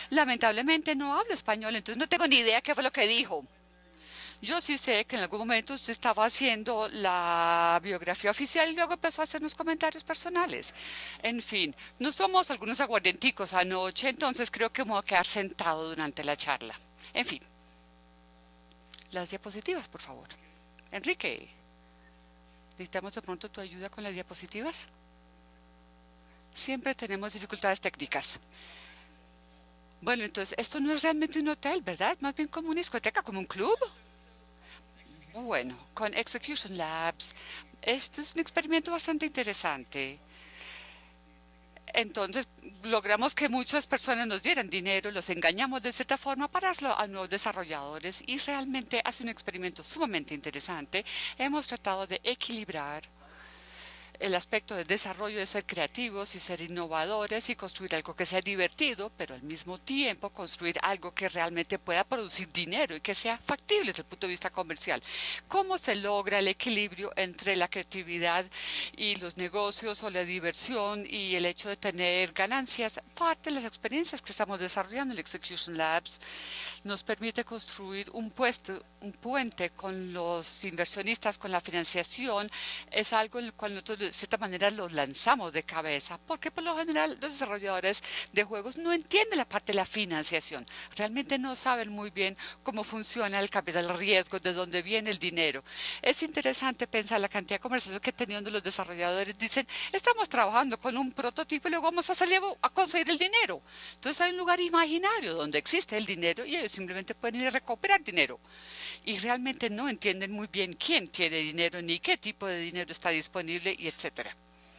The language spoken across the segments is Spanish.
Lamentablemente no hablo español, entonces no tengo ni idea qué fue lo que dijo. Yo sí sé que en algún momento usted estaba haciendo la biografía oficial y luego empezó a hacernos comentarios personales. En fin, nos tomamos algunos aguardienticos anoche, entonces creo que me voy a quedar sentado durante la charla. En fin, las diapositivas, por favor. Enrique, necesitamos de pronto tu ayuda con las diapositivas. Siempre tenemos dificultades técnicas. Bueno, entonces, esto no es realmente un hotel, ¿verdad? Más bien como una discoteca, como un club. Bueno, con Execution Labs, este es un experimento bastante interesante. Entonces, logramos que muchas personas nos dieran dinero, los engañamos de cierta forma para hacerlo a nuevos desarrolladores y realmente hace un experimento sumamente interesante. Hemos tratado de equilibrar el aspecto del desarrollo de ser creativos y ser innovadores y construir algo que sea divertido, pero al mismo tiempo construir algo que realmente pueda producir dinero y que sea factible desde el punto de vista comercial. ¿Cómo se logra el equilibrio entre la creatividad y los negocios o la diversión y el hecho de tener ganancias? Parte de las experiencias que estamos desarrollando en Execution Labs nos permite construir un puente con los inversionistas, con la financiación. Es algo en el cual nosotros de cierta manera los lanzamos de cabeza, porque por lo general los desarrolladores de juegos no entienden la parte de la financiación. Realmente no saben muy bien cómo funciona el capital riesgo, de dónde viene el dinero. Es interesante pensar la cantidad de conversaciones que teniendo los desarrolladores dicen, estamos trabajando con un prototipo y luego vamos a salir a conseguir el dinero. Entonces hay un lugar imaginario donde existe el dinero y ellos simplemente pueden ir a recuperar dinero. Y realmente no entienden muy bien quién tiene dinero, ni qué tipo de dinero está disponible, y etcétera.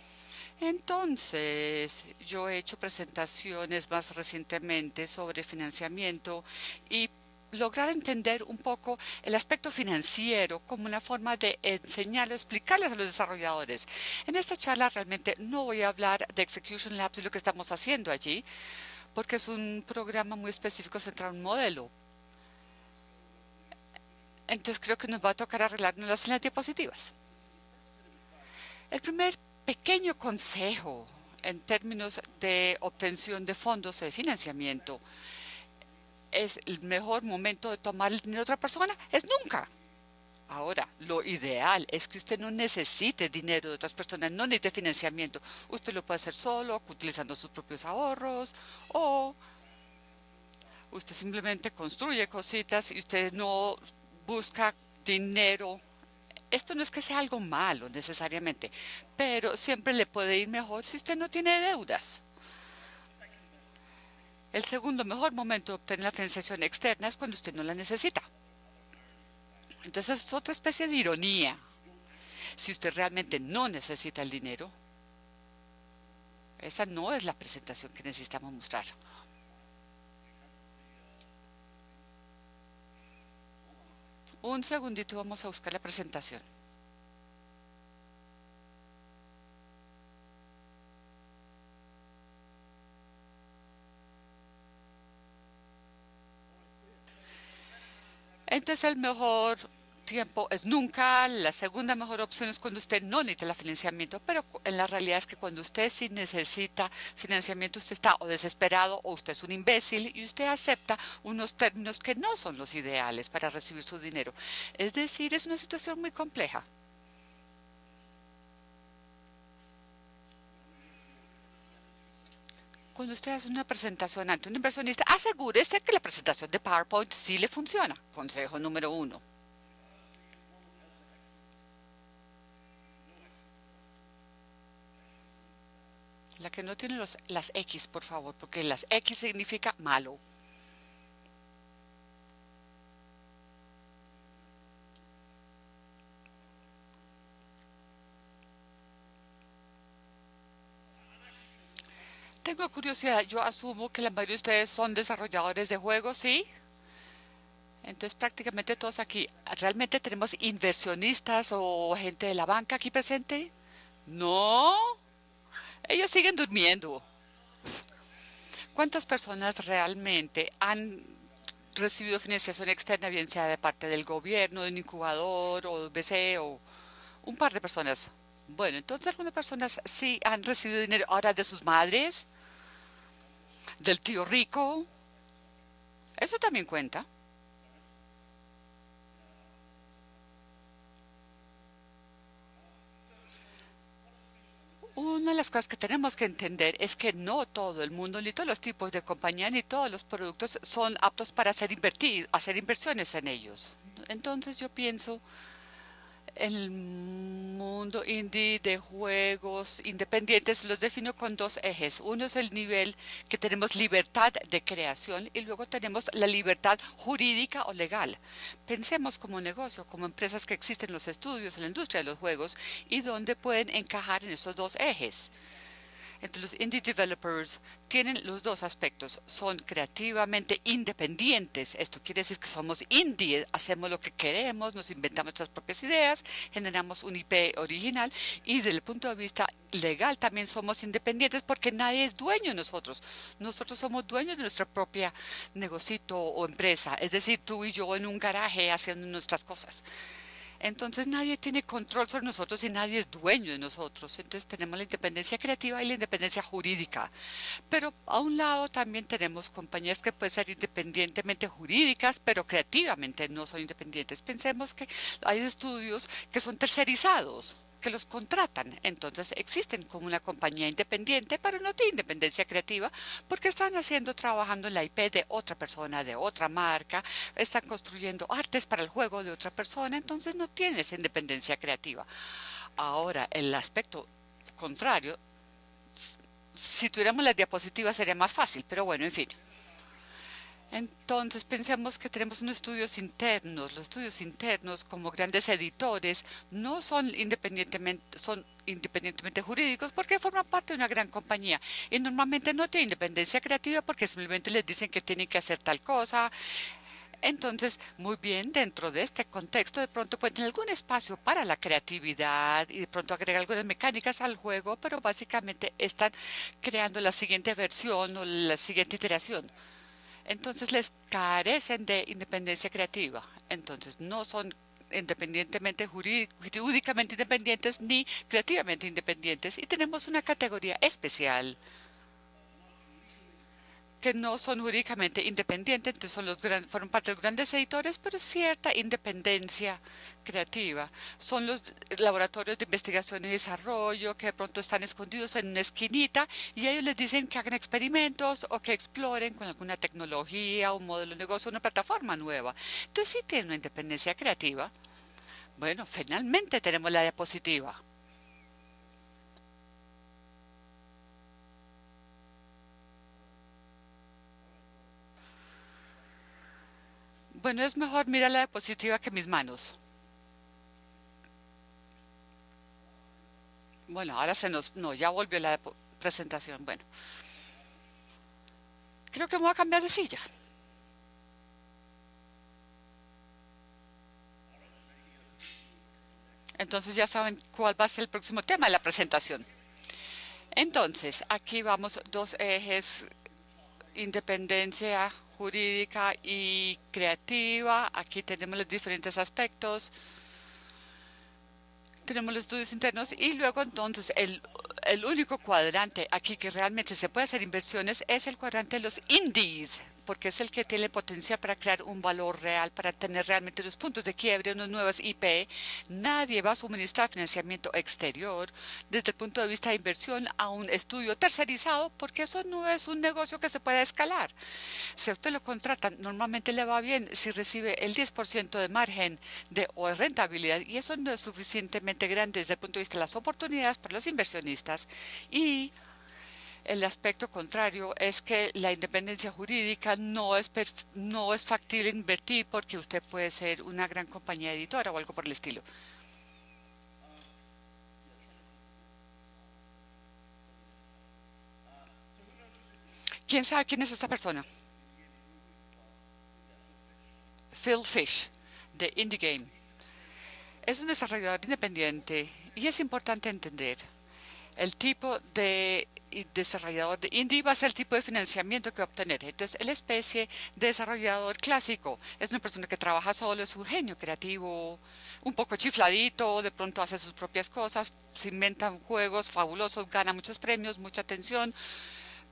Entonces, yo he hecho presentaciones más recientemente sobre financiamiento y lograr entender un poco el aspecto financiero como una forma de enseñarlo, explicarles a los desarrolladores. En esta charla realmente no voy a hablar de Execution Labs y lo que estamos haciendo allí, porque es un programa muy específico centrado en un modelo. Entonces creo que nos va a tocar arreglárnoslas en las diapositivas. El primer pequeño consejo en términos de obtención de fondos de financiamiento es el mejor momento de tomar el dinero de otra persona, es nunca. Ahora, lo ideal es que usted no necesite dinero de otras personas, no necesite financiamiento. Usted lo puede hacer solo, utilizando sus propios ahorros, o usted simplemente construye cositas y usted no busca dinero. Esto no es que sea algo malo necesariamente, pero siempre le puede ir mejor si usted no tiene deudas. El segundo mejor momento de obtener la financiación externa es cuando usted no la necesita. Entonces es otra especie de ironía. Si usted realmente no necesita el dinero, esa no es la presentación que necesitamos mostrar. Un segundito, vamos a buscar la presentación. Entonces el mejor tiempo es nunca, la segunda mejor opción es cuando usted no necesita el financiamiento, pero en la realidad es que cuando usted sí necesita financiamiento, usted está o desesperado o usted es un imbécil y usted acepta unos términos que no son los ideales para recibir su dinero. Es decir, es una situación muy compleja. Cuando usted hace una presentación ante un inversionista, asegúrese que la presentación de PowerPoint sí le funciona. Consejo número uno. La que no tiene las X, por favor, porque las X significa malo. Tengo curiosidad, yo asumo que la mayoría de ustedes son desarrolladores de juegos, ¿sí? Entonces prácticamente todos aquí, ¿realmente tenemos inversionistas o gente de la banca aquí presente? No, ellos siguen durmiendo. ¿Cuántas personas realmente han recibido financiación externa, bien sea de parte del gobierno, de un incubador o BC o un par de personas? Bueno, entonces algunas personas sí han recibido dinero ahora de sus madres, del tío rico. Eso también cuenta. Una de las cosas que tenemos que entender es que no todo el mundo, ni todos los tipos de compañía, ni todos los productos son aptos para hacer inversiones en ellos. Entonces yo pienso el mundo indie de juegos independientes los defino con dos ejes. Uno es el nivel que tenemos libertad de creación y luego tenemos la libertad jurídica o legal. Pensemos como negocio, como empresas que existen en los estudios, en la industria de los juegos y donde pueden encajar en esos dos ejes. Entonces, los indie developers tienen los dos aspectos. Son creativamente independientes. Esto quiere decir que somos indie, hacemos lo que queremos, nos inventamos nuestras propias ideas, generamos un IP original y desde el punto de vista legal también somos independientes porque nadie es dueño de nosotros. Nosotros somos dueños de nuestra propia negocito o empresa. Es decir, tú y yo en un garaje haciendo nuestras cosas. Entonces nadie tiene control sobre nosotros y nadie es dueño de nosotros. Entonces tenemos la independencia creativa y la independencia jurídica. Pero a un lado también tenemos compañías que pueden ser independientemente jurídicas, pero creativamente no son independientes. Pensemos que hay estudios que son tercerizados, que los contratan. Entonces existen como una compañía independiente, pero no tiene independencia creativa porque están haciendo, trabajando en la IP de otra persona, de otra marca, están construyendo artes para el juego de otra persona, entonces no tienen esa independencia creativa. Ahora, el aspecto contrario, si tuviéramos las diapositivas sería más fácil, pero bueno, en fin. Entonces pensemos que tenemos unos estudios internos. Los estudios internos, como grandes editores, no son independientemente jurídicos porque forman parte de una gran compañía y normalmente no tienen independencia creativa porque simplemente les dicen que tienen que hacer tal cosa. Entonces, muy bien, dentro de este contexto, de pronto pueden tener algún espacio para la creatividad y de pronto agregar algunas mecánicas al juego, pero básicamente están creando la siguiente versión o la siguiente iteración. Entonces les carecen de independencia creativa. Entonces no son jurídicamente independientes ni creativamente independientes. Y tenemos una categoría especial que no son jurídicamente independientes, entonces fueron parte de los grandes editores, pero cierta independencia creativa. Son los laboratorios de investigación y desarrollo que de pronto están escondidos en una esquinita y ellos les dicen que hagan experimentos o que exploren con alguna tecnología, un modelo de negocio, una plataforma nueva. Entonces sí tienen una independencia creativa. Bueno, finalmente tenemos la diapositiva. Bueno, es mejor mirar la diapositiva que mis manos. Bueno, ahora no, ya volvió la presentación. Bueno, creo que me voy a cambiar de silla. Entonces ya saben cuál va a ser el próximo tema de la presentación. Entonces, aquí vamos dos ejes, independencia jurídica y creativa. Aquí tenemos los diferentes aspectos. Tenemos los estudios internos y luego entonces el único cuadrante aquí que realmente se puede hacer inversiones es el cuadrante de los indies, porque es el que tiene potencial para crear un valor real, para tener realmente los puntos de quiebre, unos nuevos IP. Nadie va a suministrar financiamiento exterior desde el punto de vista de inversión a un estudio tercerizado, porque eso no es un negocio que se pueda escalar. Si a usted lo contratan, normalmente le va bien si recibe el 10% de margen o de rentabilidad, y eso no es suficientemente grande desde el punto de vista de las oportunidades para los inversionistas. Y el aspecto contrario es que la independencia jurídica no es factible invertir porque usted puede ser una gran compañía editora o algo por el estilo. ¿Quién sabe quién es esta persona? Phil Fish, de Indie Game. Es un desarrollador independiente y es importante entender el tipo de desarrollador de indie va a ser el tipo de financiamiento que va a obtener. Entonces, la especie de desarrollador clásico es una persona que trabaja solo, es un genio creativo, un poco chifladito, de pronto hace sus propias cosas, se inventan juegos fabulosos, gana muchos premios, mucha atención,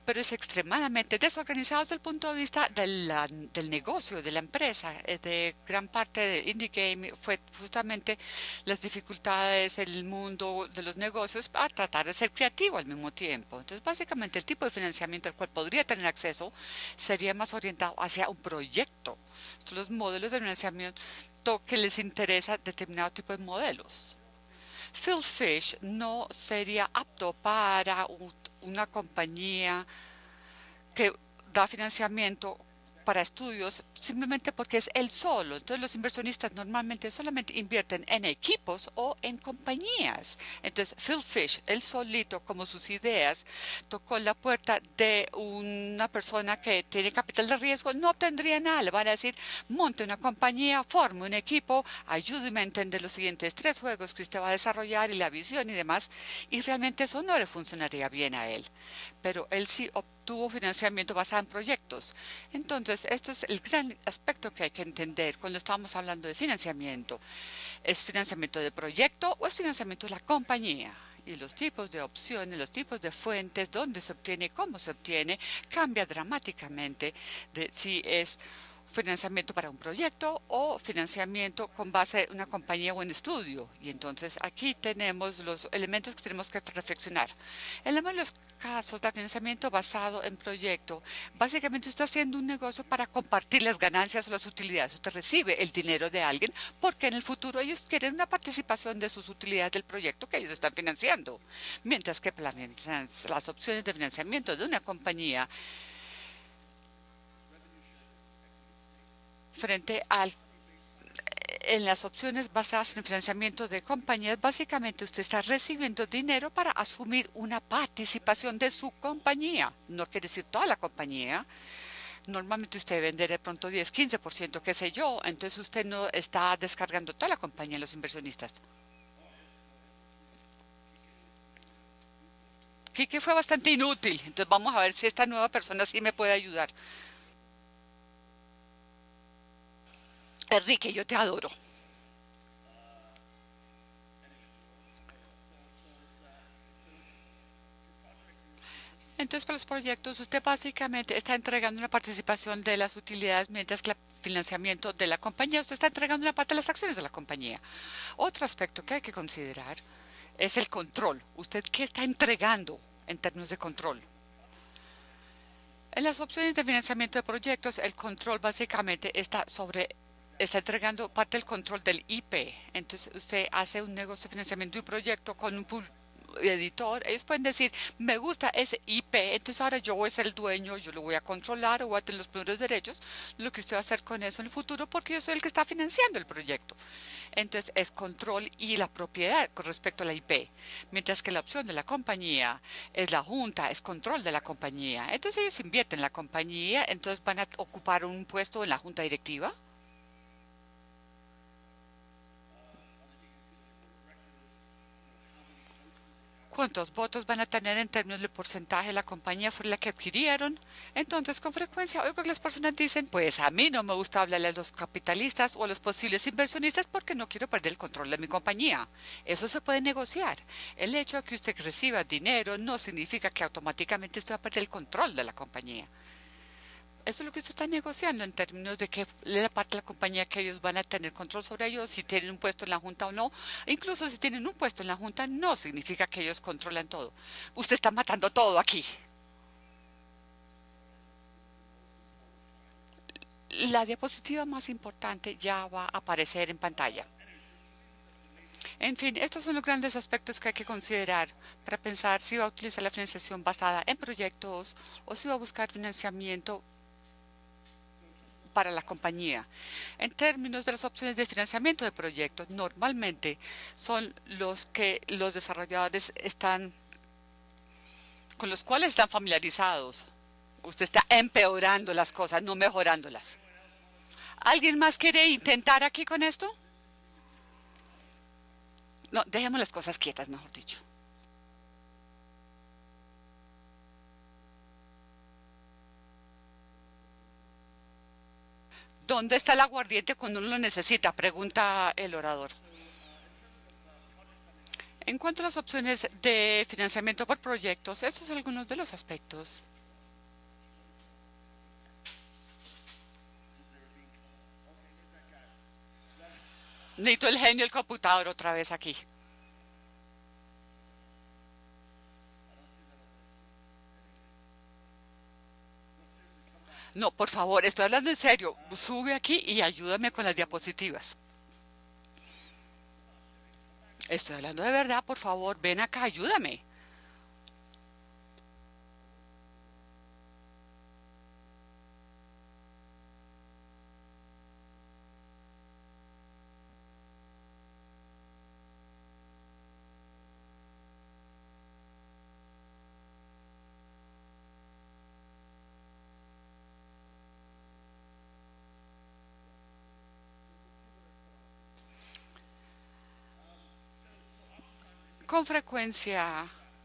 pero es extremadamente desorganizado desde el punto de vista del negocio, de la empresa. De gran parte de Indie Game fue justamente las dificultades, el mundo de los negocios para tratar de ser creativo al mismo tiempo. Entonces, básicamente, el tipo de financiamiento al cual podría tener acceso sería más orientado hacia un proyecto. Son los modelos de financiamiento que les interesa determinado tipo de modelos. Phil Fish no sería apto para una compañía que da financiamiento para estudios simplemente porque es él solo. Entonces los inversionistas normalmente solamente invierten en equipos o en compañías. Entonces Phil Fish, él solito, como sus ideas, tocó la puerta de una persona que tiene capital de riesgo, no obtendría nada. Le van a decir, monte una compañía, forme un equipo, ayúdeme a entender los siguientes 3 juegos que usted va a desarrollar y la visión y demás. Y realmente eso no le funcionaría bien a él. Pero él sí obtuvo financiamiento basado en proyectos. Entonces, este es el gran aspecto que hay que entender cuando estamos hablando de financiamiento. ¿Es financiamiento de proyecto o es financiamiento de la compañía? Y los tipos de opciones, los tipos de fuentes, dónde se obtiene, cómo se obtiene, cambia dramáticamente de si es financiamiento para un proyecto o financiamiento con base en una compañía o en estudio. Y entonces aquí tenemos los elementos que tenemos que reflexionar. En la mayoría de los casos de financiamiento basado en proyecto, básicamente usted está haciendo un negocio para compartir las ganancias o las utilidades. Usted recibe el dinero de alguien porque en el futuro ellos quieren una participación de sus utilidades del proyecto que ellos están financiando. Mientras que las opciones de financiamiento de una compañía frente al en las opciones basadas en financiamiento de compañías, básicamente usted está recibiendo dinero para asumir una participación de su compañía. No quiere decir toda la compañía. Normalmente usted vende de pronto 10, 15%, qué sé yo. Entonces usted no está descargando toda la compañía a los inversionistas. Que fue bastante inútil. Entonces vamos a ver si esta nueva persona sí me puede ayudar. Enrique, yo te adoro. Entonces, para los proyectos, usted básicamente está entregando una participación de las utilidades, mientras que el financiamiento de la compañía, usted está entregando una parte de las acciones de la compañía. Otro aspecto que hay que considerar es el control. ¿Usted qué está entregando en términos de control? En las opciones de financiamiento de proyectos, el control básicamente está entregando parte del control del IP. Entonces, usted hace un negocio de financiamiento de un proyecto con un editor. Ellos pueden decir, me gusta ese IP, entonces ahora yo voy a ser el dueño, yo lo voy a controlar o voy a tener los primeros derechos. Lo que usted va a hacer con eso en el futuro, porque yo soy el que está financiando el proyecto. Entonces, es control y la propiedad con respecto a la IP. Mientras que la opción de la compañía es la junta, es control de la compañía. Entonces, ellos invierten en la compañía, entonces van a ocupar un puesto en la junta directiva. ¿Cuántos votos van a tener en términos de porcentaje de la compañía por la que adquirieron? Entonces, con frecuencia oigo que las personas dicen, pues a mí no me gusta hablarle a los capitalistas o a los posibles inversionistas porque no quiero perder el control de mi compañía. Eso se puede negociar. El hecho de que usted reciba dinero no significa que automáticamente usted va a perder el control de la compañía. Eso es lo que usted está negociando en términos de que la parte de la compañía que ellos van a tener control sobre ellos, si tienen un puesto en la Junta o no. Incluso si tienen un puesto en la Junta, no significa que ellos controlan todo. Usted está matando todo aquí. La diapositiva más importante ya va a aparecer en pantalla. En fin, estos son los grandes aspectos que hay que considerar para pensar si va a utilizar la financiación basada en proyectos o si va a buscar financiamiento para la compañía. En términos de las opciones de financiamiento de proyectos, normalmente son los que los desarrolladores están, con los cuales están familiarizados. Usted está empeorando las cosas, no mejorándolas. ¿Alguien más quiere intentar aquí con esto? No, dejemos las cosas quietas, mejor dicho. ¿Dónde está el aguardiente cuando uno lo necesita? Pregunta el orador. En cuanto a las opciones de financiamiento por proyectos, estos son algunos de los aspectos. Necesito el genio del computador otra vez aquí. No, por favor, estoy hablando en serio. Sube aquí y ayúdame con las diapositivas. Estoy hablando de verdad, por favor, ven acá, ayúdame. Con frecuencia,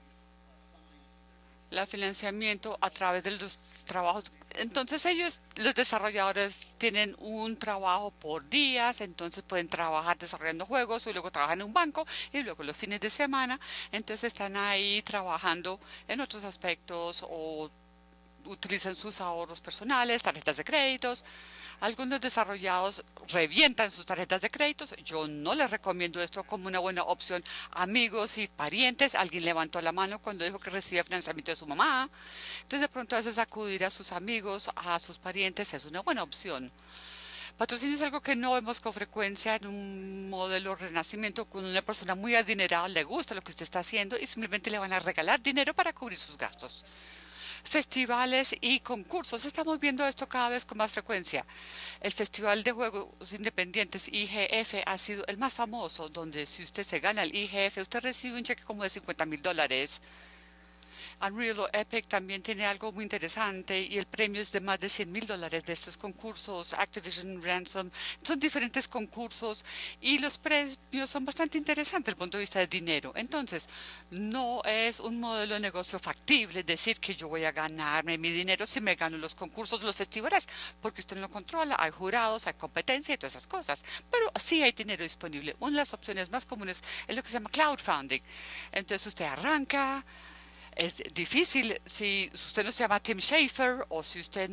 el financiamiento a través de los trabajos. Entonces ellos, los desarrolladores, tienen un trabajo por días, entonces pueden trabajar desarrollando juegos y luego trabajan en un banco y luego los fines de semana, entonces están ahí trabajando en otros aspectos o utilizan sus ahorros personales, tarjetas de créditos. Algunos desarrollados revientan sus tarjetas de créditos. Yo no les recomiendo esto como una buena opción. Amigos y parientes, alguien levantó la mano cuando dijo que recibía financiamiento de su mamá. Entonces de pronto a veces acudir a sus amigos, a sus parientes es una buena opción. Patrocinio es algo que no vemos con frecuencia en un modelo renacimiento con una persona muy adinerada, le gusta lo que usted está haciendo y simplemente le van a regalar dinero para cubrir sus gastos. Festivales y concursos. Estamos viendo esto cada vez con más frecuencia. El Festival de Juegos Independientes IGF ha sido el más famoso, donde si usted se gana el IGF, usted recibe un cheque como de $50,000. Unreal o Epic también tiene algo muy interesante y el premio es de más de $100,000 de estos concursos. Activision Ransom son diferentes concursos y los premios son bastante interesantes desde el punto de vista del dinero. Entonces, no es un modelo de negocio factible decir que yo voy a ganarme mi dinero si me gano los concursos, los festivales, porque usted no lo controla, hay jurados, hay competencia y todas esas cosas. Pero sí hay dinero disponible. Una de las opciones más comunes es lo que se llama crowdfunding. Entonces usted arranca. Es difícil si usted no se llama Tim Schafer o si usted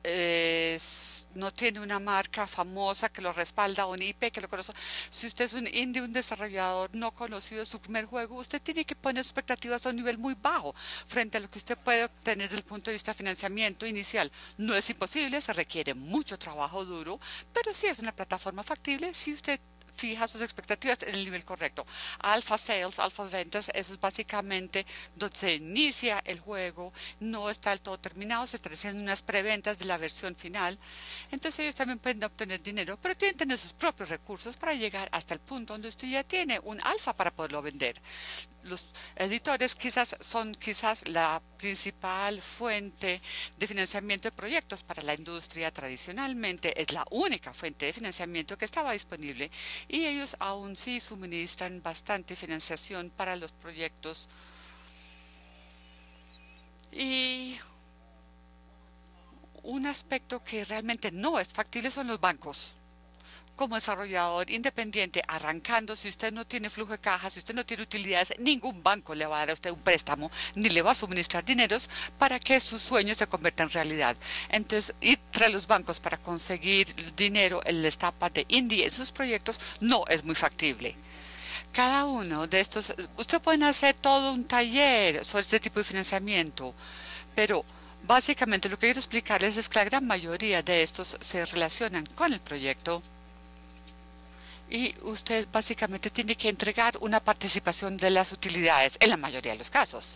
no tiene una marca famosa que lo respalda, un IP que lo conoce. Si usted es un indie, un desarrollador no conocido de su primer juego, usted tiene que poner expectativas a un nivel muy bajo frente a lo que usted puede obtener desde el punto de vista de financiamiento inicial. No es imposible, se requiere mucho trabajo duro, pero sí es una plataforma factible si usted fija sus expectativas en el nivel correcto. Alpha Sales, Alpha Ventas, eso es básicamente donde se inicia el juego, no está del todo terminado, se están haciendo unas preventas de la versión final. Entonces ellos también pueden obtener dinero, pero tienen que tener sus propios recursos para llegar hasta el punto donde usted ya tiene un alfa para poderlo vender. Los editores son quizás la principal fuente de financiamiento de proyectos para la industria. Tradicionalmente es la única fuente de financiamiento que estaba disponible y ellos aún sí suministran bastante financiación para los proyectos. Y un aspecto que realmente no es factible son los bancos. Como desarrollador independiente, arrancando, si usted no tiene flujo de caja, si usted no tiene utilidades, ningún banco le va a dar a usted un préstamo ni le va a suministrar dineros para que sus sueños se conviertan en realidad. Entonces, ir tras los bancos para conseguir dinero en la etapa de indie en sus proyectos no es muy factible. Cada uno de estos, usted puede hacer todo un taller sobre este tipo de financiamiento, pero básicamente lo que quiero explicarles es que la gran mayoría de estos se relacionan con el proyecto y usted básicamente tiene que entregar una participación de las utilidades en la mayoría de los casos.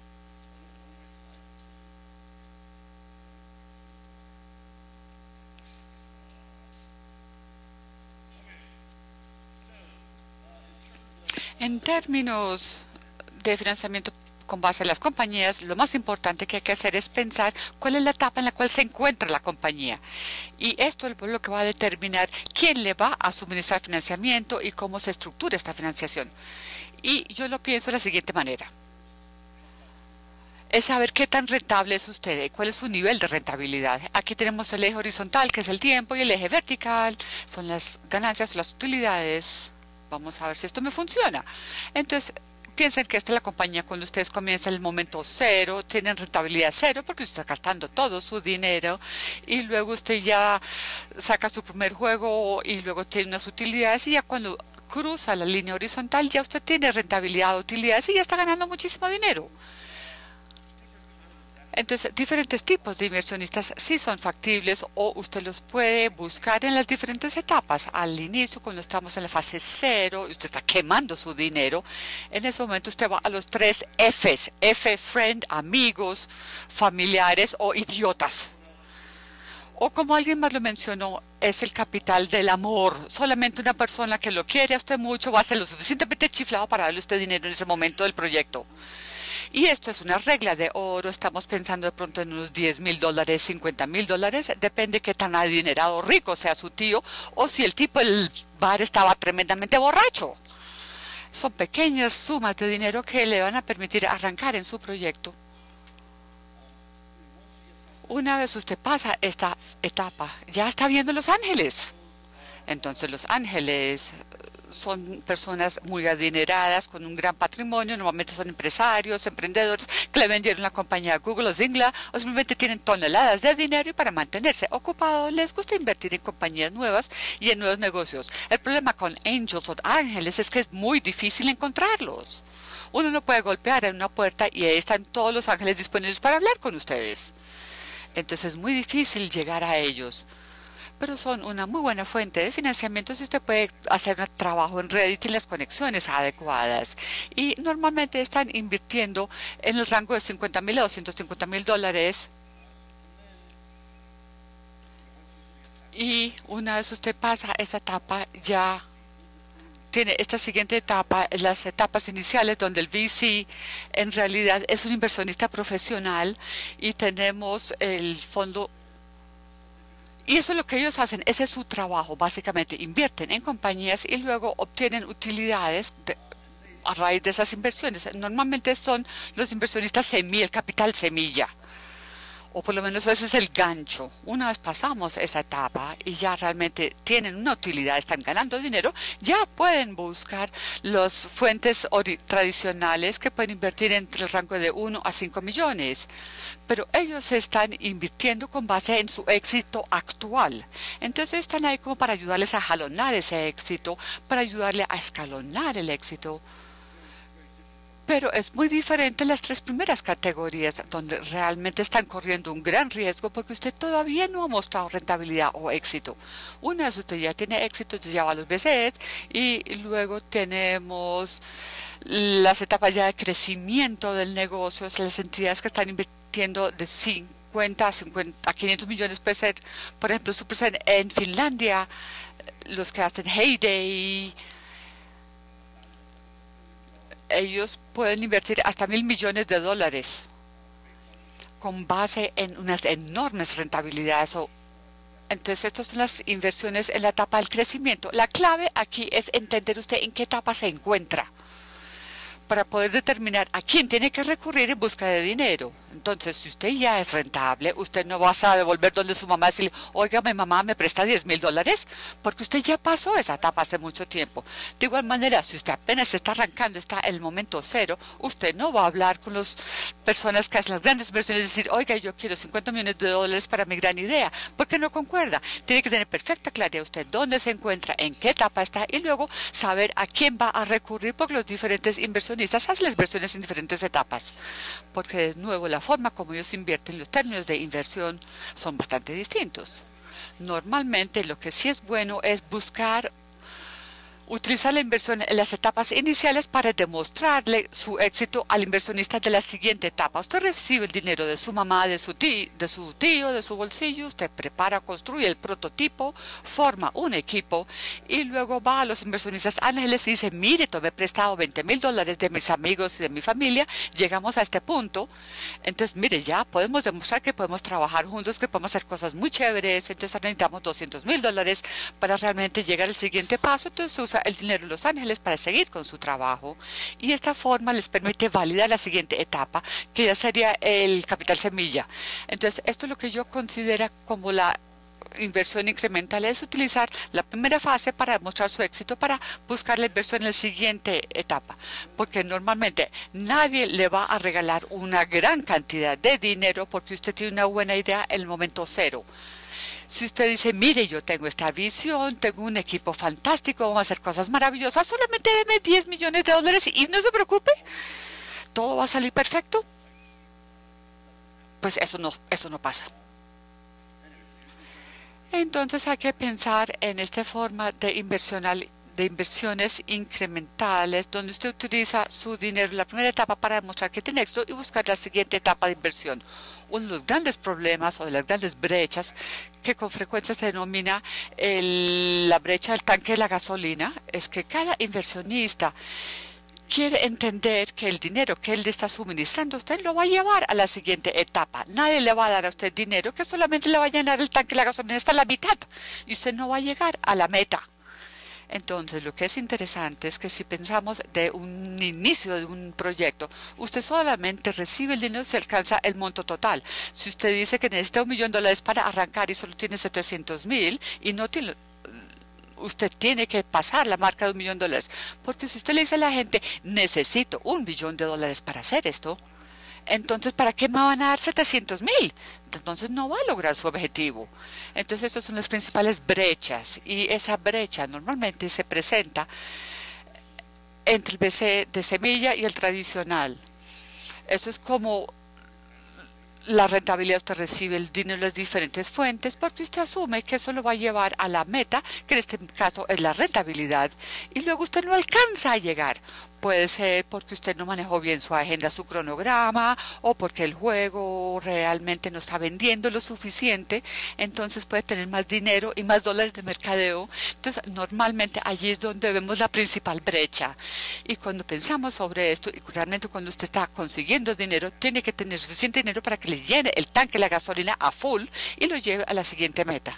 En términos de financiamiento con base en las compañías, lo más importante que hay que hacer es pensar cuál es la etapa en la cual se encuentra la compañía. Y esto es lo que va a determinar quién le va a suministrar financiamiento y cómo se estructura esta financiación. Y yo lo pienso de la siguiente manera. Es saber qué tan rentable es usted y cuál es su nivel de rentabilidad. Aquí tenemos el eje horizontal, que es el tiempo, y el eje vertical son las ganancias o las utilidades. Vamos a ver si esto me funciona. Entonces, Piensen que esta es la compañía cuando ustedes comienzan el momento cero, tienen rentabilidad cero porque usted está gastando todo su dinero y luego usted ya saca su primer juego y luego tiene unas utilidades y ya cuando cruza la línea horizontal ya usted tiene rentabilidad, utilidades y ya está ganando muchísimo dinero. Entonces, diferentes tipos de inversionistas sí son factibles o usted los puede buscar en las diferentes etapas. Al inicio, cuando estamos en la fase cero y usted está quemando su dinero, en ese momento usted va a los 3 Fs. F, friend, amigos, familiares o idiotas. O como alguien más lo mencionó, es el capital del amor. Solamente una persona que lo quiere a usted mucho va a ser lo suficientemente chiflado para darle a usted dinero en ese momento del proyecto. Y esto es una regla de oro, estamos pensando de pronto en unos $10,000, $50,000, depende qué tan adinerado o rico sea su tío o si el tipo del bar estaba tremendamente borracho. Son pequeñas sumas de dinero que le van a permitir arrancar en su proyecto. Una vez usted pasa esta etapa, ya está viendo Los Ángeles. Entonces Los Ángeles son personas muy adineradas, con un gran patrimonio, normalmente son empresarios, emprendedores que le vendieron la compañía a Google o Zingla, o simplemente tienen toneladas de dinero y para mantenerse ocupados les gusta invertir en compañías nuevas y en nuevos negocios. El problema con angels o ángeles es que es muy difícil encontrarlos. Uno no puede golpear en una puerta y ahí están todos los ángeles disponibles para hablar con ustedes. Entonces es muy difícil llegar a ellos. Pero son una muy buena fuente de financiamiento si usted puede hacer un trabajo en Reddit y las conexiones adecuadas. Y normalmente están invirtiendo en el rango de $50,000 a $250,000. Y una vez usted pasa esa etapa, ya tiene esta siguiente etapa, las etapas iniciales donde el VC en realidad es un inversionista profesional y tenemos el fondo. Y eso es lo que ellos hacen, ese es su trabajo, básicamente invierten en compañías y luego obtienen utilidades a raíz de esas inversiones. Normalmente son los inversionistas semilla, el capital semilla, o por lo menos ese es el gancho. Una vez pasamos esa etapa y ya realmente tienen una utilidad, están ganando dinero, ya pueden buscar las fuentes tradicionales que pueden invertir entre el rango de 1 a 5 millones. Pero ellos están invirtiendo con base en su éxito actual. Entonces están ahí como para ayudarles a jalonar ese éxito, para ayudarle a escalonar el éxito. Pero es muy diferente las 3 primeras categorías, donde realmente están corriendo un gran riesgo porque usted todavía no ha mostrado rentabilidad o éxito. Una vez usted ya tiene éxito, ya va a los BCs y luego tenemos las etapas ya de crecimiento del negocio, las entidades que están invirtiendo de 50 a 500 millones puede ser, por ejemplo, Supercell en Finlandia, los que hacen Heyday. Ellos pueden invertir hasta $1,000 millones con base en unas enormes rentabilidades. Entonces, estas son las inversiones en la etapa del crecimiento. La clave aquí es entender usted en qué etapa se encuentra para poder determinar a quién tiene que recurrir en busca de dinero. Entonces, si usted ya es rentable, usted no va a devolver donde su mamá y decirle, oiga, mi mamá me presta $10,000, porque usted ya pasó esa etapa hace mucho tiempo. De igual manera, si usted apenas está arrancando, está en el momento cero, usted no va a hablar con las personas que hacen las grandes inversiones y decir, oiga, yo quiero $50 millones para mi gran idea, porque no concuerda. Tiene que tener perfecta claridad usted dónde se encuentra, en qué etapa está y luego saber a quién va a recurrir porque los diferentes inversionistas hacen las inversiones en diferentes etapas. Porque de nuevo la forma como ellos invierten, los términos de inversión son bastante distintos. Normalmente lo que sí es bueno es utilizar la inversión en las etapas iniciales para demostrarle su éxito al inversionista de la siguiente etapa. Usted recibe el dinero de su mamá, de su tío, de su bolsillo, usted prepara, construye el prototipo, forma un equipo y luego va a los inversionistas ángeles y dice, mire, tomé prestado $20,000 de mis amigos y de mi familia, llegamos a este punto, entonces mire, ya podemos demostrar que podemos trabajar juntos, que podemos hacer cosas muy chéveres, entonces necesitamos $200,000 para realmente llegar al siguiente paso, entonces usa el dinero de Los Ángeles para seguir con su trabajo y esta forma les permite validar la siguiente etapa que ya sería el capital semilla. Entonces esto es lo que yo considero como la inversión incremental es utilizar la primera fase para demostrar su éxito, para buscar la inversión en la siguiente etapa. Porque normalmente nadie le va a regalar una gran cantidad de dinero porque usted tiene una buena idea en el momento cero. Si usted dice, mire, yo tengo esta visión, tengo un equipo fantástico, vamos a hacer cosas maravillosas, solamente deme 10 millones de dólares y no se preocupe, todo va a salir perfecto, pues eso no pasa. Entonces hay que pensar en esta forma de inversiones incrementales, donde usted utiliza su dinero en la primera etapa para demostrar que tiene éxito y buscar la siguiente etapa de inversión. Uno de los grandes problemas o de las grandes brechas que con frecuencia se denomina la brecha del tanque de la gasolina es que cada inversionista quiere entender que el dinero que él le está suministrando a usted lo va a llevar a la siguiente etapa. Nadie le va a dar a usted dinero que solamente le va a llenar el tanque de la gasolina hasta la mitad y usted no va a llegar a la meta. Entonces, lo que es interesante es que si pensamos de un inicio de un proyecto, usted solamente recibe el dinero si alcanza el monto total. Si usted dice que necesita $1 millón para arrancar y solo tiene 700,000 y no tiene, usted tiene que pasar la marca de $1 millón. Porque si usted le dice a la gente, necesito $1 billón para hacer esto, entonces, ¿para qué me van a dar 700,000? Entonces no va a lograr su objetivo. Entonces, estas son las principales brechas. Y esa brecha normalmente se presenta entre el BC de semilla y el tradicional. Eso es como la rentabilidad. Usted recibe el dinero de las diferentes fuentes porque usted asume que eso lo va a llevar a la meta, que en este caso es la rentabilidad, y luego usted no alcanza a llegar. Puede ser porque usted no manejó bien su agenda, su cronograma, o porque el juego realmente no está vendiendo lo suficiente, entonces puede tener más dinero y más dólares de mercadeo. Entonces, normalmente allí es donde vemos la principal brecha. Y cuando pensamos sobre esto, y realmente cuando usted está consiguiendo dinero, tiene que tener suficiente dinero para que le llene el tanque, la gasolina a full y lo lleve a la siguiente meta.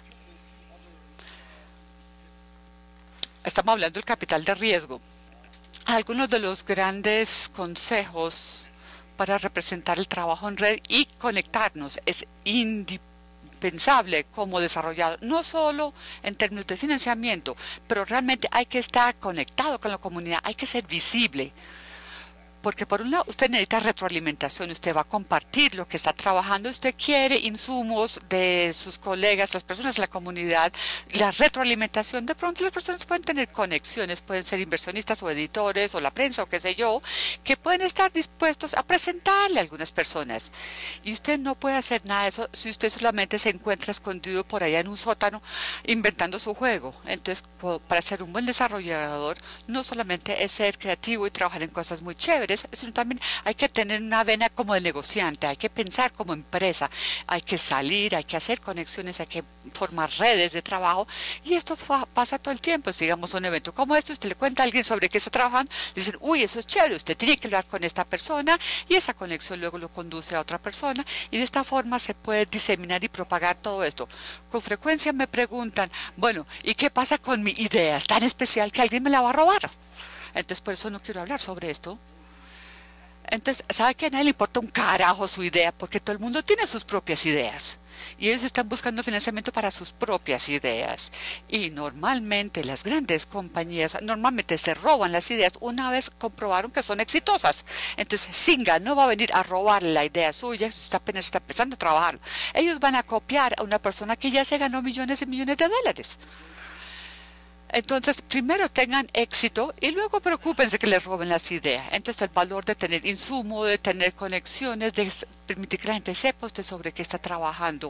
Estamos hablando del capital de riesgo. Algunos de los grandes consejos para representar el trabajo en red y conectarnos es indispensable como desarrollador, no solo en términos de financiamiento, pero realmente hay que estar conectado con la comunidad, hay que ser visible. Porque por un lado usted necesita retroalimentación, usted va a compartir lo que está trabajando, usted quiere insumos de sus colegas, las personas de la comunidad, la retroalimentación. De pronto las personas pueden tener conexiones, pueden ser inversionistas o editores o la prensa o qué sé yo, que pueden estar dispuestos a presentarle a algunas personas. Y usted no puede hacer nada de eso si usted solamente se encuentra escondido por allá en un sótano inventando su juego. Entonces, para ser un buen desarrollador, no solamente es ser creativo y trabajar en cosas muy chéveres, sino también hay que tener una vena como de negociante, hay que pensar como empresa, hay que salir, hay que hacer conexiones, hay que formar redes de trabajo, y esto pasa todo el tiempo. Si digamos un evento como este, usted le cuenta a alguien sobre qué está trabajando, dicen, uy, eso es chévere, usted tiene que hablar con esta persona, y esa conexión luego lo conduce a otra persona, y de esta forma se puede diseminar y propagar todo esto. Con frecuencia me preguntan, bueno, ¿y qué pasa con mi idea? ¿Es tan especial que alguien me la va a robar? Entonces, por eso no quiero hablar sobre esto. Entonces, ¿sabe que a nadie le importa un carajo su idea? Porque todo el mundo tiene sus propias ideas. Y ellos están buscando financiamiento para sus propias ideas. Y normalmente las grandes compañías normalmente se roban las ideas una vez comprobaron que son exitosas. Entonces, Singa no va a venir a robar la idea suya, apenas está empezando a trabajar. Ellos van a copiar a una persona que ya se ganó millones y millones de dólares. Entonces, primero tengan éxito y luego preocúpense que les roben las ideas. Entonces, el valor de tener insumo, de tener conexiones, de permitir que la gente sepa usted sobre qué está trabajando.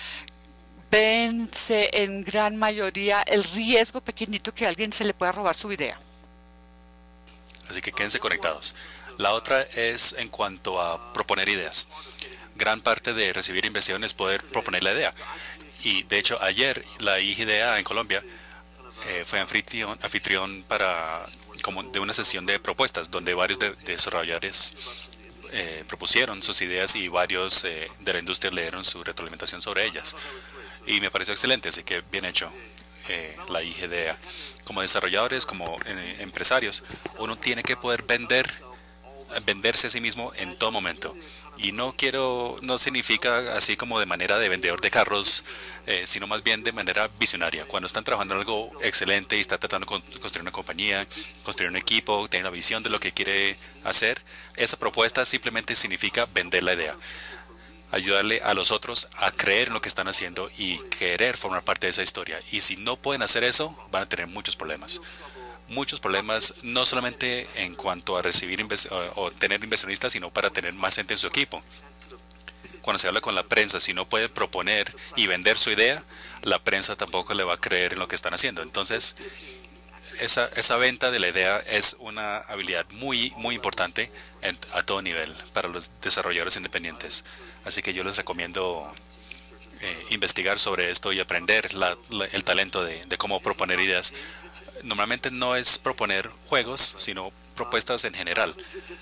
Vence en gran mayoría el riesgo pequeñito que a alguien se le pueda robar su idea. Así que quédense conectados. La otra es en cuanto a proponer ideas. Gran parte de recibir inversión es poder proponer la idea. Y de hecho, ayer la IGDA en Colombia fue anfitrión como de una sesión de propuestas donde varios desarrolladores propusieron sus ideas y varios de la industria le dieron su retroalimentación sobre ellas. Y me pareció excelente, así que bien hecho la IGDA. Como desarrolladores, como empresarios, uno tiene que poder venderse a sí mismo en todo momento. Y no significa así como de manera de vendedor de carros, sino más bien de manera visionaria. Cuando están trabajando en algo excelente y está tratando de construir una compañía, construir un equipo, tener una visión de lo que quiere hacer, esa propuesta simplemente significa vender la idea. Ayudarle a los otros a creer en lo que están haciendo y querer formar parte de esa historia. Y si no pueden hacer eso, van a tener muchos problemas. Muchos problemas, no solamente en cuanto a recibir o tener inversionistas, sino para tener más gente en su equipo. Cuando se habla con la prensa, si no puede proponer y vender su idea, la prensa tampoco le va a creer en lo que están haciendo. Entonces, esa venta de la idea es una habilidad muy, muy importante a todo nivel para los desarrolladores independientes. Así que yo les recomiendo investigar sobre esto y aprender el talento de cómo proponer ideas. Normalmente no es proponer juegos, sino propuestas en general.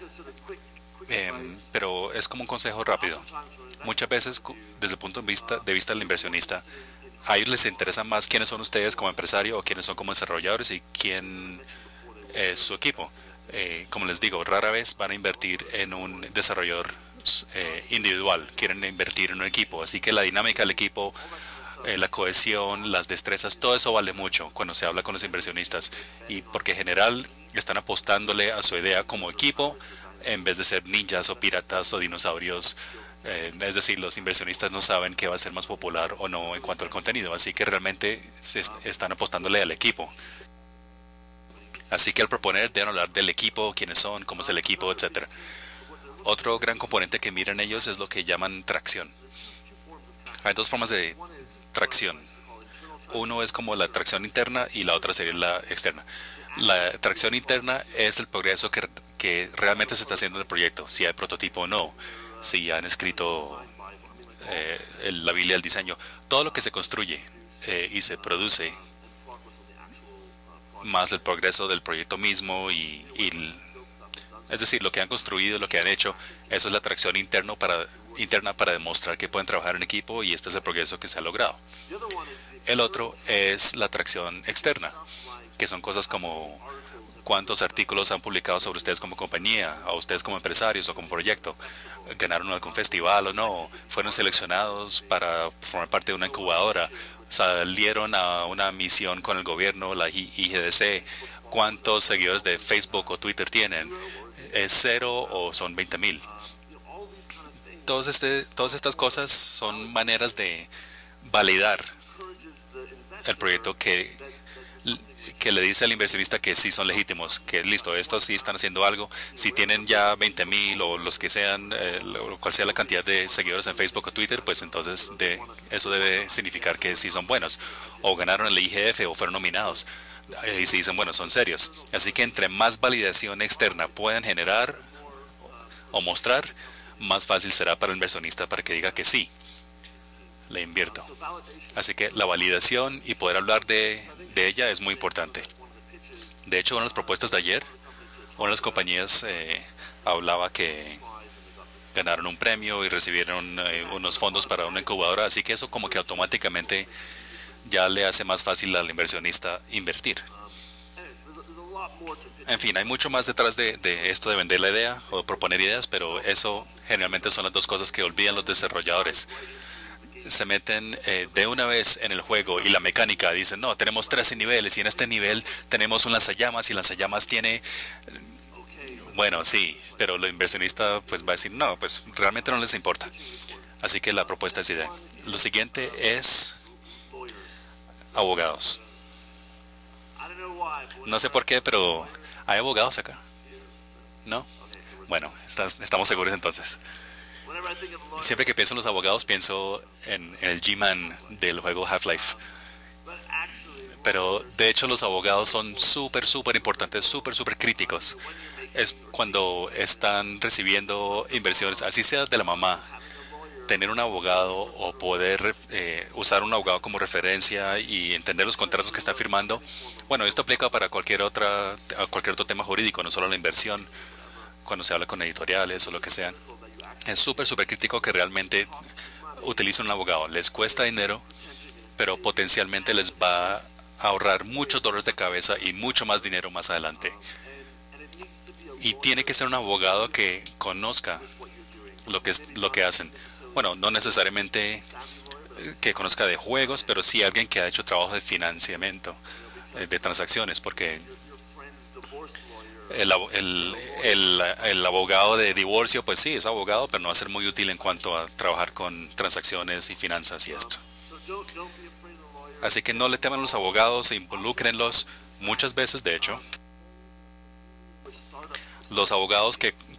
Pero es como un consejo rápido. Muchas veces, desde el punto de vista del inversionista, a ellos les interesa más quiénes son ustedes como empresario o quiénes son como desarrolladores y quién es su equipo. Como les digo, rara vez van a invertir en un desarrollador individual, quieren invertir en un equipo. Así que la dinámica del equipo, la cohesión, las destrezas, todo eso vale mucho cuando se habla con los inversionistas. Y porque en general están apostándole a su idea como equipo en vez de ser ninjas o piratas o dinosaurios. Es decir, los inversionistas no saben qué va a ser más popular o no en cuanto al contenido. Así que realmente están apostándole al equipo. Así que al proponer deben hablar del equipo, quiénes son, cómo es el equipo, etcétera. Otro gran componente que miran ellos es lo que llaman tracción. Hay dos formas de tracción. Uno es como la tracción interna y la otra sería la externa. La tracción interna es el progreso que realmente se está haciendo en el proyecto, si hay prototipo o no, si han escrito la Biblia del diseño. Todo lo que se construye y se produce, más el progreso del proyecto mismo es decir, lo que han construido, lo que han hecho, eso es la atracción interna para demostrar que pueden trabajar en equipo y este es el progreso que se ha logrado. El otro es la atracción externa, que son cosas como cuántos artículos han publicado sobre ustedes como compañía, o ustedes como empresarios o como proyecto, ganaron algún festival o no, fueron seleccionados para formar parte de una incubadora, salieron a una misión con el gobierno, la IGDC, cuántos seguidores de Facebook o Twitter tienen, ¿es 0 o son 20,000? Todas estas cosas son maneras de validar el proyecto que le dice al inversionista que sí son legítimos, que listo, estos sí están haciendo algo. Si tienen ya 20,000 o los que sean, cual sea la cantidad de seguidores en Facebook o Twitter, pues entonces eso debe significar que sí son buenos, o ganaron el IGF o fueron nominados. Y si dicen, bueno, son serios. Así que entre más validación externa puedan generar o mostrar, más fácil será para el inversionista para que diga que sí, le invierto. Así que la validación y poder hablar de ella es muy importante. De hecho, una de las propuestas de ayer, una de las compañías hablaba que ganaron un premio y recibieron unos fondos para una incubadora, así que eso como que automáticamente ya le hace más fácil al inversionista invertir. En fin, hay mucho más detrás de esto de vender la idea o proponer ideas, pero eso generalmente son las dos cosas que olvidan los desarrolladores. Se meten de una vez en el juego y la mecánica, dicen, no, tenemos 13 niveles y en este nivel tenemos un lanzallamas y el lanzallamas tiene... Bueno, sí, pero el inversionista pues va a decir, no, pues realmente no les importa. Así que la propuesta es idea. Lo siguiente es abogados. No sé por qué, pero ¿hay abogados acá? ¿No? Bueno, estamos seguros entonces. Siempre que pienso en los abogados, pienso en el G-Man del juego Half-Life. Pero de hecho los abogados son súper importantes, súper críticos. Es cuando están recibiendo inversiones, así sea de la mamá. Tener un abogado o poder usar un abogado como referencia y entender los contratos que está firmando. Bueno, esto aplica para cualquier otro tema jurídico, no solo la inversión, cuando se habla con editoriales o lo que sea. Es súper crítico que realmente utilicen un abogado. Les cuesta dinero, pero potencialmente les va a ahorrar muchos dolores de cabeza y mucho más dinero más adelante. Y tiene que ser un abogado que conozca lo que hacen. Bueno, no necesariamente que conozca de juegos, pero sí alguien que ha hecho trabajo de financiamiento, de transacciones, porque el abogado de divorcio, pues sí, es abogado, pero no va a ser muy útil en cuanto a trabajar con transacciones y finanzas y esto. Así que no le teman a los abogados, involúcrenlos. Muchas veces, de hecho, los abogados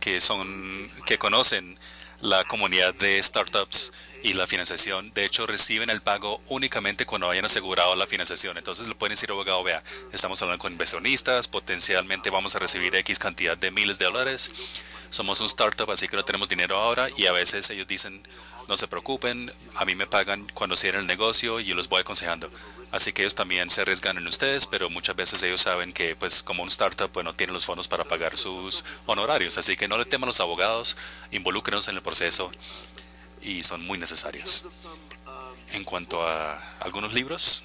que conocen la comunidad de startups y la financiación, de hecho, reciben el pago únicamente cuando hayan asegurado la financiación. Entonces le pueden decir, abogado, vea, estamos hablando con inversionistas, potencialmente vamos a recibir X cantidad de miles de dólares. Somos un startup, así que no tenemos dinero ahora, y a veces ellos dicen, no se preocupen, a mí me pagan cuando cierren el negocio y yo los voy aconsejando. Así que ellos también se arriesgan en ustedes, pero muchas veces ellos saben que, pues, como un startup, pues no tienen los fondos para pagar sus honorarios. Así que no le teman a los abogados, involúcrenos en el proceso y son muy necesarios. En cuanto a algunos libros,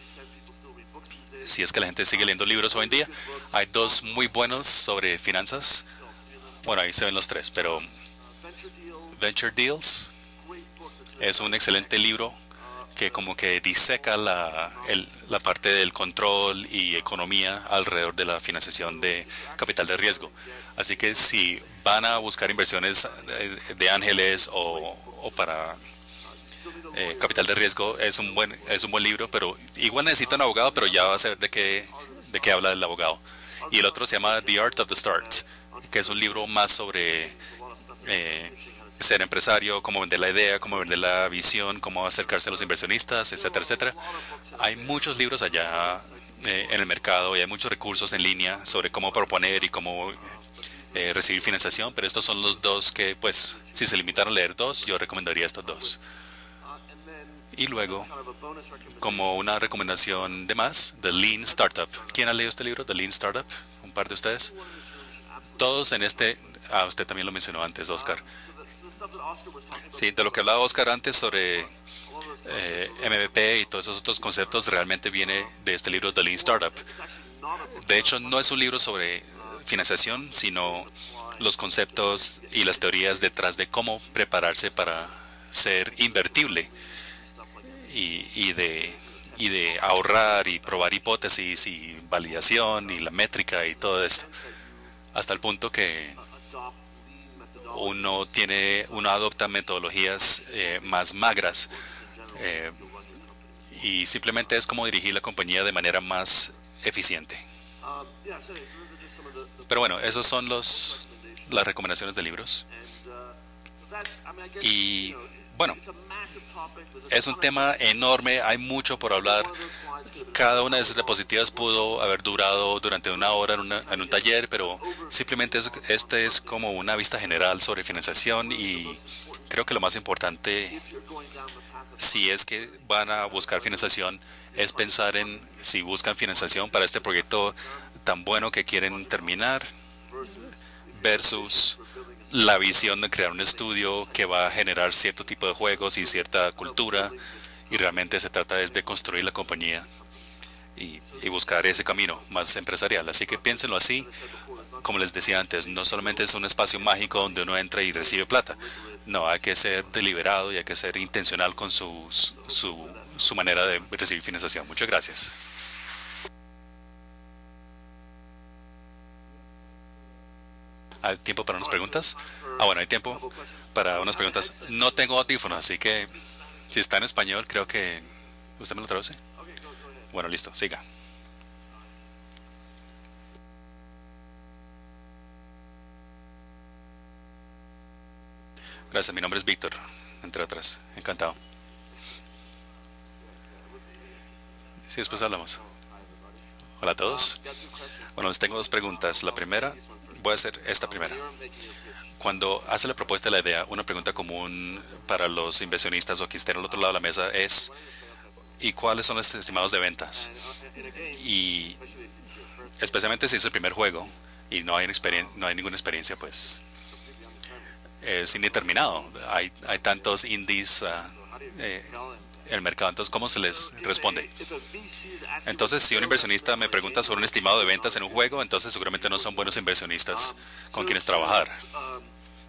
si es que la gente sigue leyendo libros hoy en día, hay dos muy buenos sobre finanzas. Bueno, ahí se ven los tres, pero Venture Deals es un excelente libro que como que diseca la parte del control y economía alrededor de la financiación de capital de riesgo. Así que si van a buscar inversiones de ángeles o para capital de riesgo, es un buen libro, pero igual necesita un abogado, pero ya va a saber de qué habla el abogado. Y el otro se llama The Art of the Start, que es un libro más sobre ser empresario, cómo vender la idea, cómo vender la visión, cómo acercarse a los inversionistas, etcétera, etcétera. Hay muchos libros allá en el mercado y hay muchos recursos en línea sobre cómo proponer y cómo recibir financiación, pero estos son los dos que, pues, si se limitaron a leer dos, yo recomendaría estos dos. Y luego, como una recomendación de más, The Lean Startup. ¿Quién ha leído este libro, The Lean Startup? ¿Un par de ustedes? Todos en este... usted también lo mencionó antes, Oscar. Sí, de lo que hablaba Oscar antes sobre MVP y todos esos otros conceptos realmente viene de este libro, The Lean Startup. De hecho, no es un libro sobre financiación, sino los conceptos y las teorías detrás de cómo prepararse para ser invertible y de ahorrar y probar hipótesis y validación y la métrica y todo esto, hasta el punto que uno adopta metodologías más magras y simplemente es como dirigir la compañía de manera más eficiente. Pero bueno, esos son las recomendaciones de libros. Y bueno, es un tema enorme, hay mucho por hablar. Cada una de esas diapositivas pudo haber durado durante una hora en un taller, pero simplemente este es como una vista general sobre financiación y creo que lo más importante, si es que van a buscar financiación, es pensar en si buscan financiación para este proyecto tan bueno que quieren terminar versus la visión de crear un estudio que va a generar cierto tipo de juegos y cierta cultura, y realmente se trata de construir la compañía y buscar ese camino más empresarial. Así que piénsenlo así. Como les decía antes, no solamente es un espacio mágico donde uno entra y recibe plata. No, hay que ser deliberado y hay que ser intencional con su manera de recibir financiación. Muchas gracias. ¿Hay tiempo para unas preguntas? Bueno, hay tiempo para unas preguntas. No tengo audífonos, así que si está en español, creo que... ¿Usted me lo traduce? Bueno, listo, siga. Gracias, mi nombre es Víctor, entre otras. Encantado. Sí, después hablamos. Hola a todos. Bueno, les tengo dos preguntas. La primera, voy a hacer esta primera. Cuando hace la propuesta de la idea, una pregunta común para los inversionistas o quien estén al otro lado de la mesa es ¿y cuáles son los estimados de ventas? Y especialmente si es el primer juego y no hay ninguna experiencia, pues es indeterminado. Hay tantos indies en el mercado, entonces ¿cómo se les responde? Entonces, si un inversionista me pregunta sobre un estimado de ventas en un juego, entonces seguramente no son buenos inversionistas con quienes trabajar.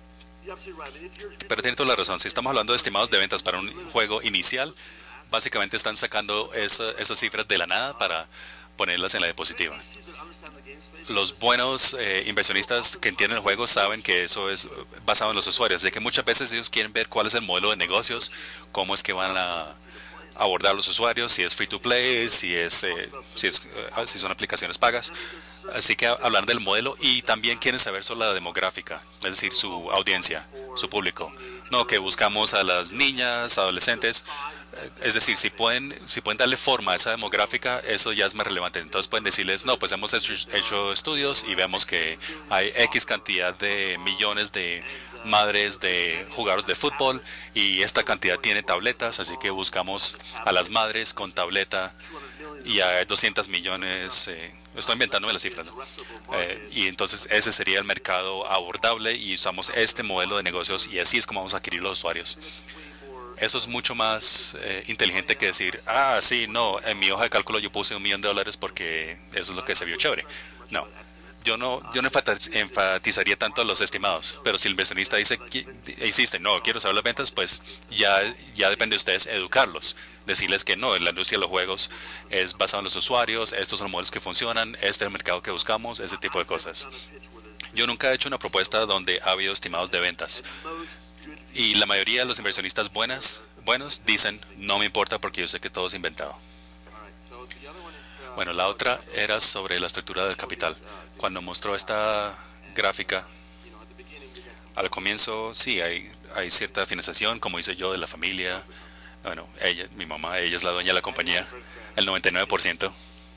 Pero tiene toda la razón. Si estamos hablando de estimados de ventas para un juego inicial, básicamente están sacando esas cifras de la nada para ponerlas en la diapositiva. Los buenos inversionistas que entienden el juego saben que eso es basado en los usuarios, de que muchas veces ellos quieren ver cuál es el modelo de negocios, cómo es que van a abordar a los usuarios, si es free to play, si son aplicaciones pagas. Así que hablar del modelo y también quieren saber sobre la demográfica, es decir, su audiencia, su público. No, que buscamos a las niñas, adolescentes. Es decir, si pueden darle forma a esa demográfica, eso ya es más relevante. Entonces pueden decirles, no, pues hemos hecho estudios y vemos que hay X cantidad de millones de madres de jugadores de fútbol y esta cantidad tiene tabletas, así que buscamos a las madres con tableta y hay 200 millones, estoy inventándome las cifras, ¿no? Y entonces ese sería el mercado abordable y usamos este modelo de negocios y así es como vamos a adquirir los usuarios. Eso es mucho más inteligente que decir, sí, no, en mi hoja de cálculo yo puse $1 millón porque eso es lo que se vio chévere. No, yo no enfatizaría tanto los estimados, pero si el inversionista dice, insiste, no, quiero saber las ventas, pues ya depende de ustedes educarlos, decirles que no, en la industria de los juegos es basado en los usuarios, estos son los modelos que funcionan, este es el mercado que buscamos, ese tipo de cosas. Yo nunca he hecho una propuesta donde ha habido estimados de ventas. Y la mayoría de los inversionistas buenos dicen, no me importa porque yo sé que todo es inventado. Bueno, la otra era sobre la estructura del capital. Cuando mostró esta gráfica, al comienzo sí hay cierta financiación, como hice yo, de la familia. Bueno, mi mamá, ella es la dueña de la compañía, el 99%.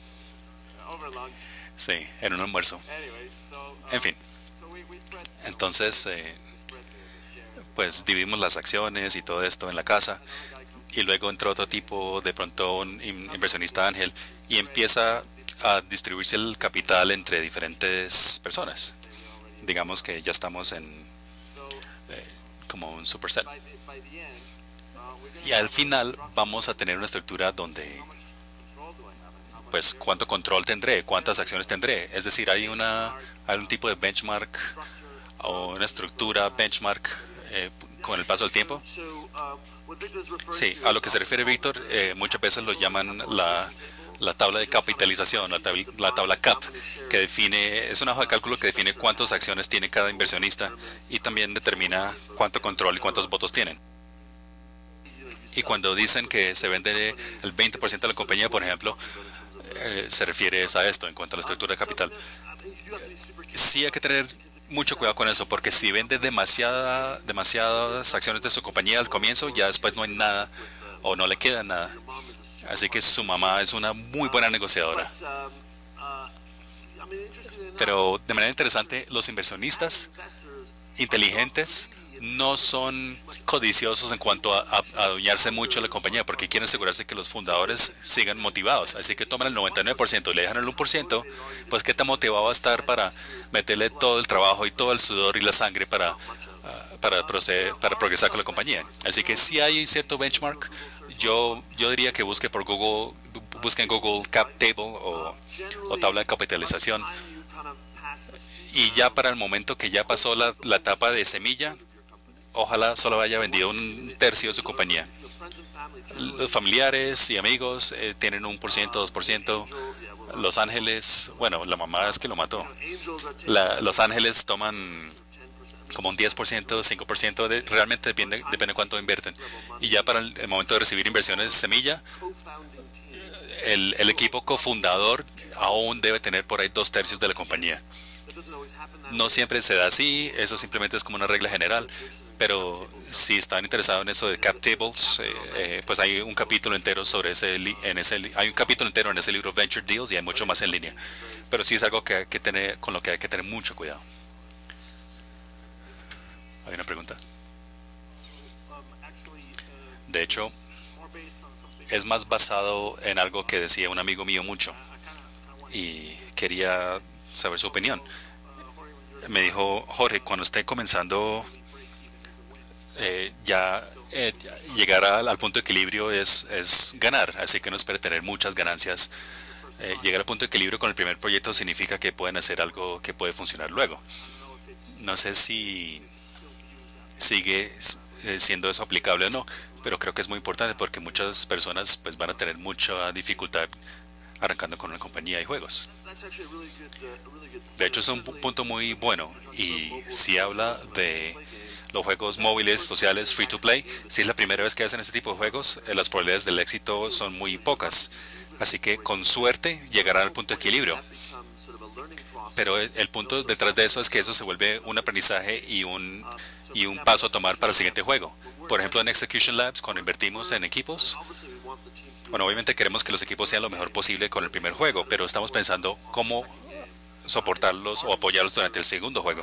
Sí, en un almuerzo. En fin, entonces pues dividimos las acciones y todo esto en la casa y luego entró otro tipo, de pronto un inversionista ángel y empieza a distribuirse el capital entre diferentes personas. Digamos que ya estamos en como un superset. Y al final vamos a tener una estructura donde pues cuánto control tendré, cuántas acciones tendré. Es decir, hay un tipo de benchmark o una estructura benchmark con el paso del tiempo. Sí, a lo que se refiere Víctor, muchas veces lo llaman la tabla de capitalización, la tabla CAP, que es una hoja de cálculo que define cuántas acciones tiene cada inversionista y también determina cuánto control y cuántos votos tienen. Y cuando dicen que se vende el 20% de la compañía, por ejemplo, se refiere a esto en cuanto a la estructura de capital. Sí hay que tener mucho cuidado con eso, porque si vende demasiadas acciones de su compañía al comienzo, ya después no hay nada o no le queda nada. Así que su mamá es una muy buena negociadora. Pero de manera interesante, los inversionistas inteligentes no son codiciosos en cuanto a adueñarse mucho de la compañía, porque quieren asegurarse que los fundadores sigan motivados. Así que toman el 99% y le dejan el 1%, pues qué tan motivado va a estar para meterle todo el trabajo y todo el sudor y la sangre para progresar con la compañía. Así que si hay cierto benchmark, yo diría que busquen Google Cap Table o tabla de capitalización. Y ya para el momento que ya pasó la etapa de semilla, ojalá solo haya vendido 1/3 de su compañía. Los familiares y amigos tienen 1%, 2%. Los ángeles, bueno, la mamá es que lo mató. Los ángeles toman como un 10%, 5%, realmente depende de cuánto invierten. Y ya para el momento de recibir inversiones de semilla, el equipo cofundador aún debe tener por ahí 2/3 de la compañía. No siempre se da así, eso simplemente es como una regla general, pero si están interesados en eso de cap tables, pues hay un capítulo entero sobre hay un capítulo entero en ese libro Venture Deals y hay mucho más en línea. Pero sí es algo con lo que hay que tener mucho cuidado. ¿Hay una pregunta? De hecho, es más basado en algo que decía un amigo mío mucho y quería saber su opinión. Me dijo, Jorge, cuando esté comenzando, llegar al punto de equilibrio es ganar, así que no espere tener muchas ganancias. Llegar al punto de equilibrio con el primer proyecto significa que pueden hacer algo que puede funcionar luego. No sé si sigue siendo eso aplicable o no, pero creo que es muy importante porque muchas personas pues van a tener mucha dificultad arrancando con una compañía de juegos. De hecho, es un punto muy bueno, y si habla de los juegos móviles, sociales, free to play, si es la primera vez que hacen este tipo de juegos, las probabilidades del éxito son muy pocas. Así que con suerte llegarán al punto de equilibrio. Pero el punto detrás de eso es que eso se vuelve un aprendizaje y un paso a tomar para el siguiente juego. Por ejemplo, en Execution Labs, cuando invertimos en equipos, bueno, obviamente queremos que los equipos sean lo mejor posible con el primer juego, pero estamos pensando cómo soportarlos o apoyarlos durante el segundo juego.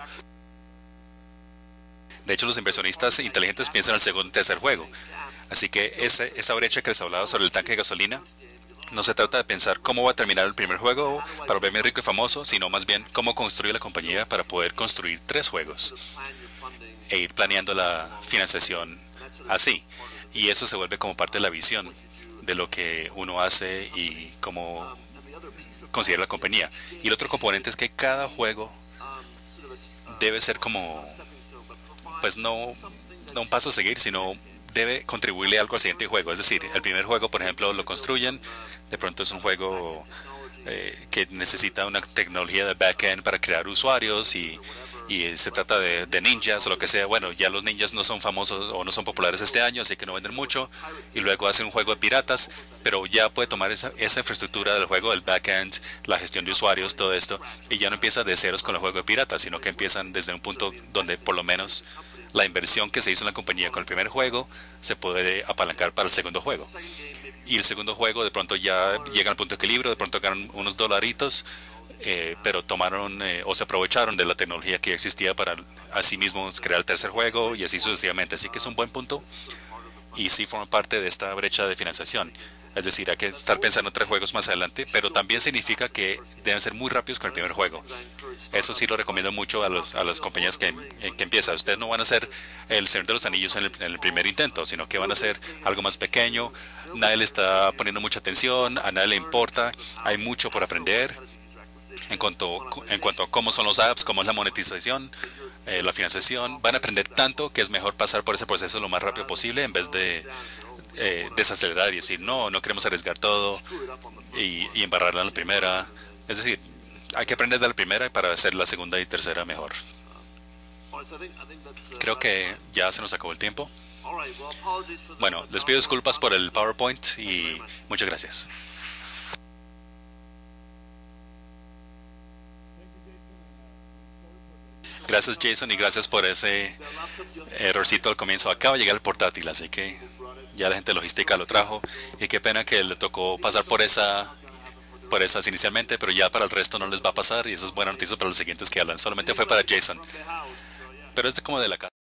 De hecho, los inversionistas inteligentes piensan en el segundo y tercer juego. Así que esa brecha que les hablaba sobre el tanque de gasolina, no se trata de pensar cómo va a terminar el primer juego para volverme rico y famoso, sino más bien cómo construir la compañía para poder construir 3 juegos e ir planeando la financiación así. Y eso se vuelve como parte de la visión de lo que uno hace y cómo considera la compañía. Y el otro componente es que cada juego debe ser como, pues no un paso a seguir, sino debe contribuirle algo al siguiente juego. Es decir, el primer juego, por ejemplo, lo construyen, de pronto es un juego que necesita una tecnología de backend para crear usuarios y se trata de ninjas o lo que sea. Bueno, ya los ninjas no son famosos o no son populares este año, así que no venden mucho. Y luego hacen un juego de piratas, pero ya puede tomar esa infraestructura del juego, el backend, la gestión de usuarios, todo esto, y ya no empieza de ceros con el juego de piratas, sino que empiezan desde un punto donde por lo menos la inversión que se hizo en la compañía con el primer juego se puede apalancar para el segundo juego. Y el segundo juego de pronto ya llega al punto de equilibrio, de pronto ganan unos dolaritos, pero tomaron o se aprovecharon de la tecnología que existía para así mismo crear el tercer juego y así sucesivamente. Así que es un buen punto y sí forma parte de esta brecha de financiación. Es decir, hay que estar pensando en 3 juegos más adelante, pero también significa que deben ser muy rápidos con el primer juego. Eso sí lo recomiendo mucho a las compañías que empiezan. Ustedes no van a hacer el Señor de los Anillos en el primer intento, sino que van a hacer algo más pequeño. Nadie le está poniendo mucha atención, a nadie le importa. Hay mucho por aprender en cuanto a cómo son los apps, cómo es la monetización, la financiación. Van a aprender tanto que es mejor pasar por ese proceso lo más rápido posible en vez de desacelerar y decir, no queremos arriesgar todo y embarrarla en la primera. Es decir, hay que aprender de la primera para hacer la segunda y tercera mejor. Creo que ya se nos acabó el tiempo. Bueno, les pido disculpas por el PowerPoint y muchas gracias. Gracias, Jason, y gracias por ese errorcito al comienzo. Acaba de llegar el portátil, así que ya la gente de logística lo trajo. Y qué pena que le tocó pasar por esas inicialmente, pero ya para el resto no les va a pasar. Y eso es buena noticia para los siguientes que hablan. Solamente fue para Jason. Pero es como de la casa.